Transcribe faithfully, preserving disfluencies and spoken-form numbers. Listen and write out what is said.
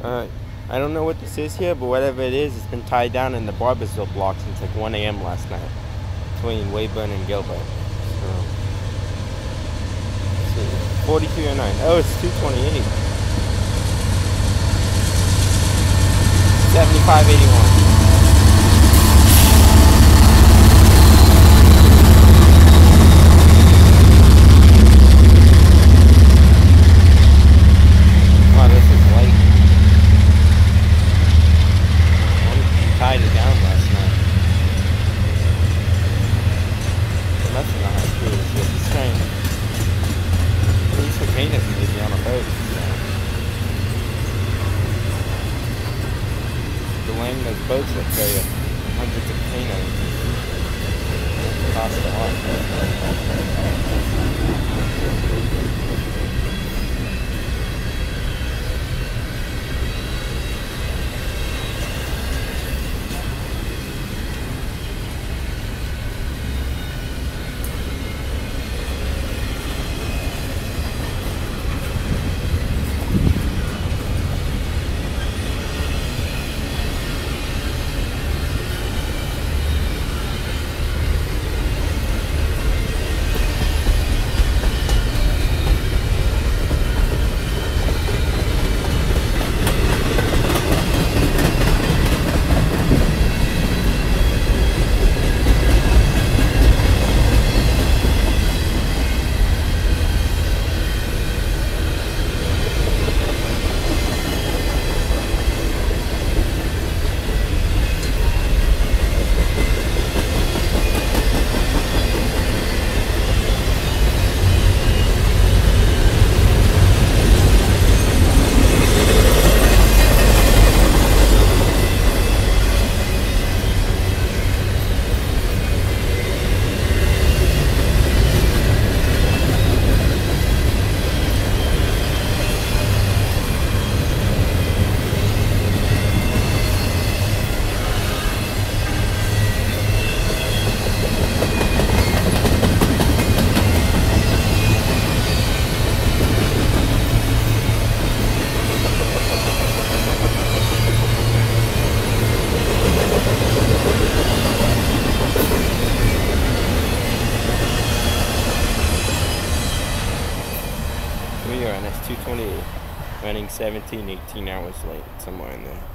Uh, I don't know what this is here, but whatever it is, it's been tied down in the Barboursville block since like one A M last night between Weyburn and Gilbert. So, let's see, forty-three oh nine. Oh, it's two twenty-eight. seventy-five eighty-one. Tied it down last night. And that's not how screw this is. This train, these containers need to be on a boat. So. Delaying those boats that carry hundreds of containers costs a lot. two twenty-eight, running seventeen, eighteen hours late, somewhere in there.